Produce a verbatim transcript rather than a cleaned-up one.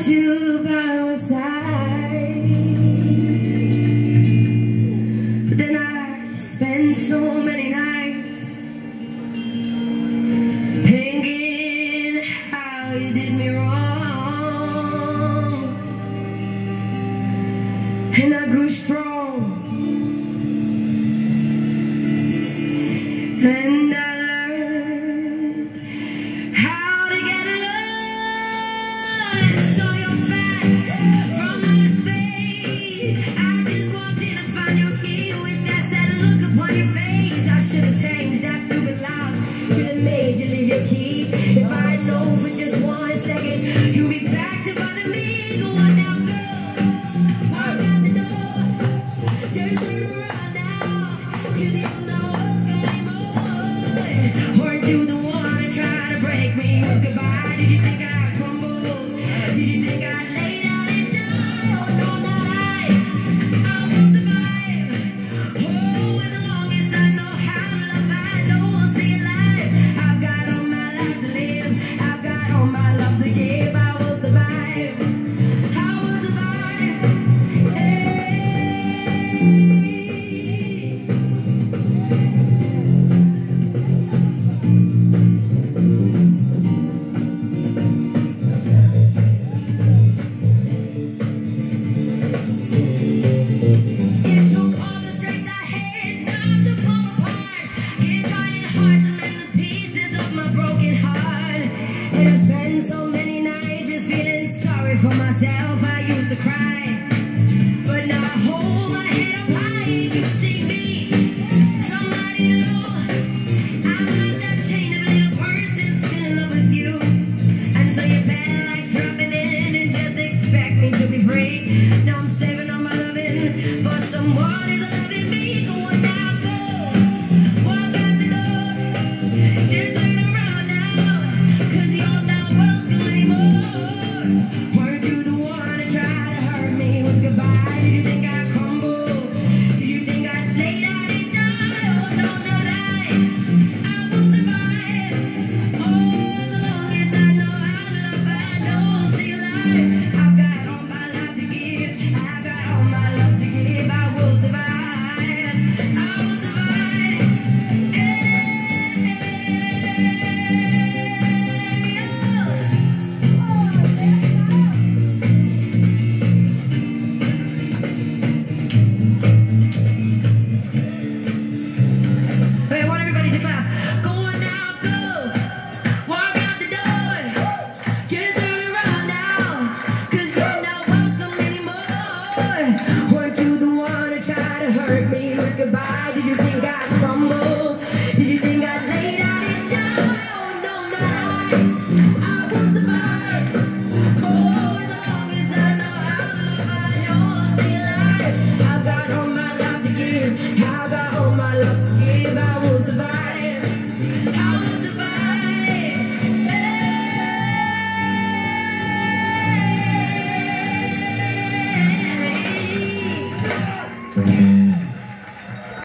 without you by my side. But then I spent so many nights thinking how you did me wrong, and I grew strong, and I learned how to get along. And saw your back from outer space. I just walked in to find you here with that sad look upon your face. I should have changed that stupid loud. Should have made you leave your key